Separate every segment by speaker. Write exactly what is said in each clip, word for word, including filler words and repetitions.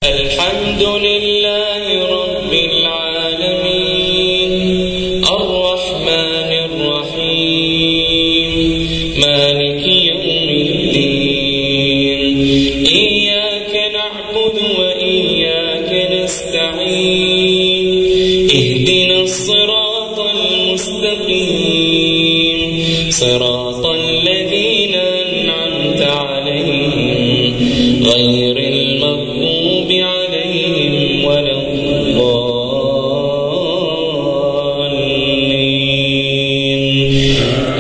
Speaker 1: الحمد لله رب العالمين الرحمن الرحيم مالك يوم الدين إياك نعبد وإياك نستعين اهدنا الصراط المستقيم صراط الذين أنعمت عليهم غير المغضوب عليهم ولا الضالين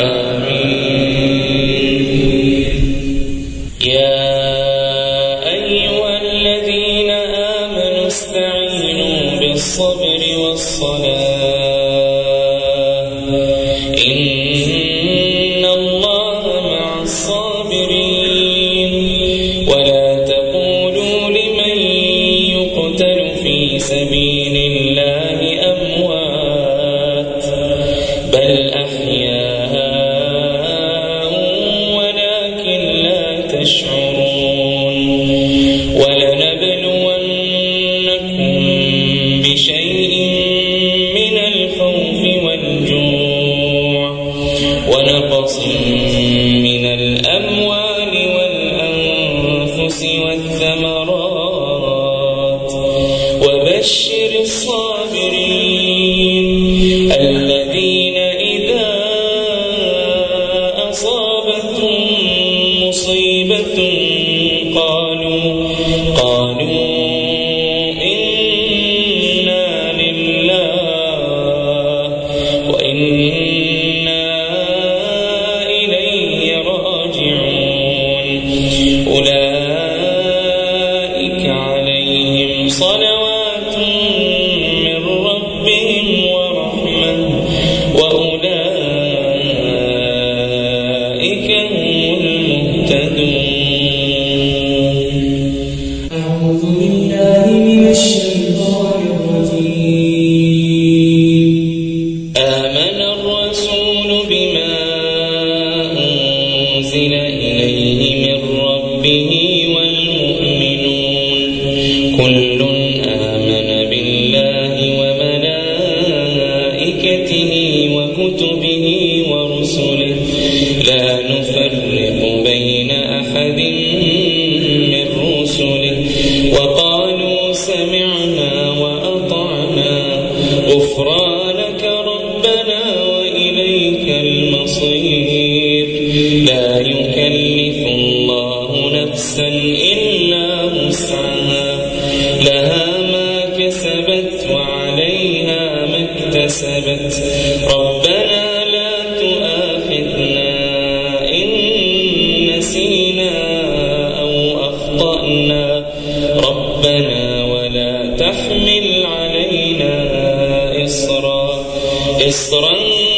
Speaker 1: آمين. يا أيها الذين آمنوا استعينوا بالصبر والصلاة إن الله مع الصابرين. ولا تقولوا لمن يقتل في سبيل الله أموات بل أحياء ولكن لا تشعرون. ولنبلونكم بشيء من الخوف والجوع ونقص من الأموال والأنفس والثمرات وبشر الصابرين الذين إذا أصابتهم مصيبة قالوا قالوا إنا لله وإنا إليه راجعون. أولئك عليهم صلوات من ربهم ورحمة وأولئك هم المهتدون.
Speaker 2: أعوذ بالله من الشيطان الرجيم.
Speaker 1: آمن الرسول بما أنزل إليه من ربه والمؤمنون كل آمن بالله وملائكته وكتبه ورسله لا نفرق بين أحد من رسله وقالوا سمعنا وأطعنا غفرانك ربنا وإليك المصير. لا يكلف الله نفسا إلا وسعها لها ما كسبت وعليها ما اكتسبت. ربنا لا تؤاخذنا إن نسينا أو أخطأنا ربنا ولا تحمل علينا إصرا إصرا